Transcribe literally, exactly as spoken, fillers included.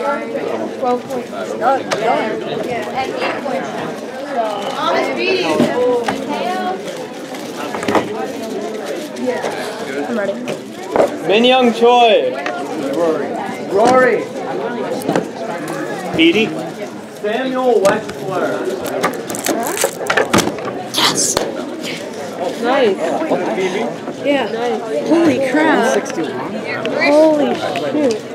twelve points. Oh, yeah. And eight points. So, Thomas beating. Yeah. I'm ready. Min Young Choi. Rory. Rory. Petey. Samuel Wexler. Yes. Nice. Yeah. Nice. Holy crap. Holy shoot.